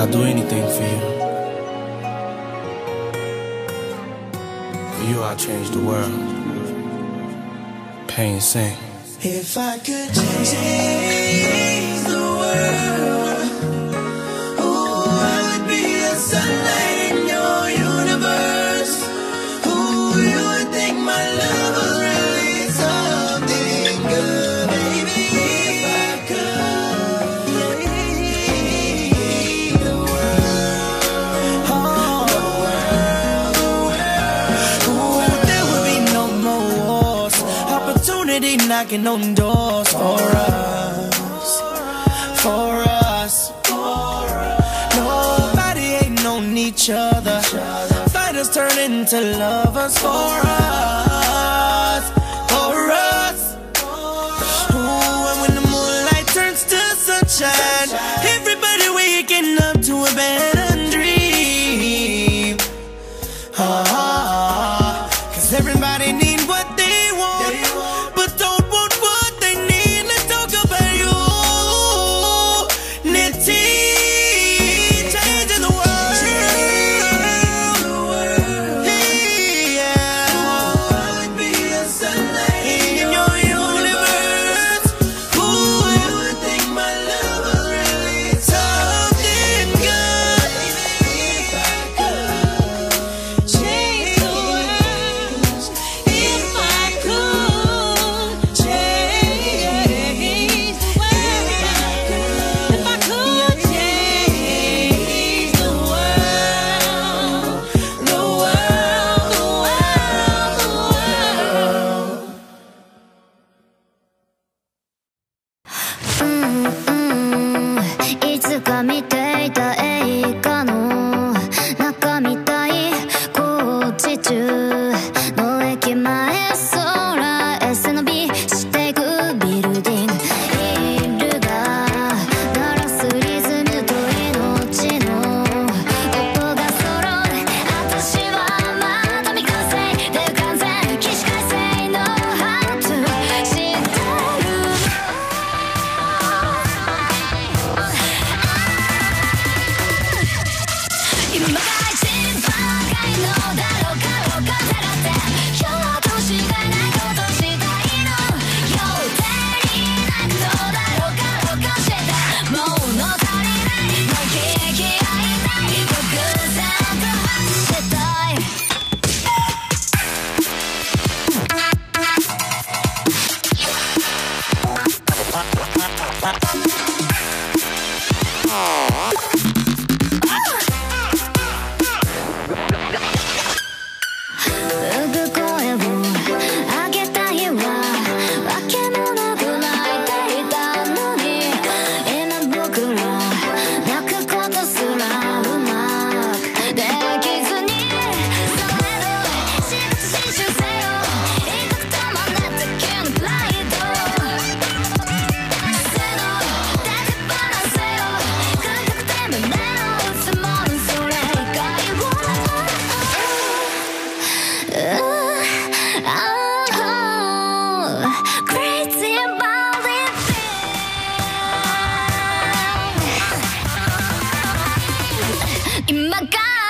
I'll do anything for you. For you, I'll change the world. Pain sing. If I could change the world, oh, I would be the sunlight in your universe. Oh, you would think my love was really something good, baby. If I could change the world, oh, the world, oh, there would be no more wars. Opportunity knocking on doors for us, for us. Nobody hating on each other. Fighters turn into lovers for us, for us. Ooh, and when the moonlight turns to sunshine, everybody waking up to a better dream. Cause everybody need what they want, but don't want what they need. Let's talk about you, Nitty, changing the world. Yeah, I would be the sunlight in your universe. Ooh, you would think my love was really something good. If I could change the world, if I could change the world, if I could change the world, the world, the world. いつか見ていた映画の中みたい工事中の駅前空へ背伸びしていくビルディングヒールが鳴らすリズムと命の音が揃う私はまだ未完成で不完全起死回生のハウト知ってる今が一番高いのだろうかろうか狙ってひょっとしがいないことしたいの予定になくのだろうかろうかしてもう物足りないの引き合いたい独占と走ってたい産声を上げた日はわけもなく泣いていたのに今僕ら泣くことすらうまくできずにそれど仕事自習せよ痛くたまんねだけのプライド背の手放せよ感覚で胸を打つものそれ以外はCrazy about it 今が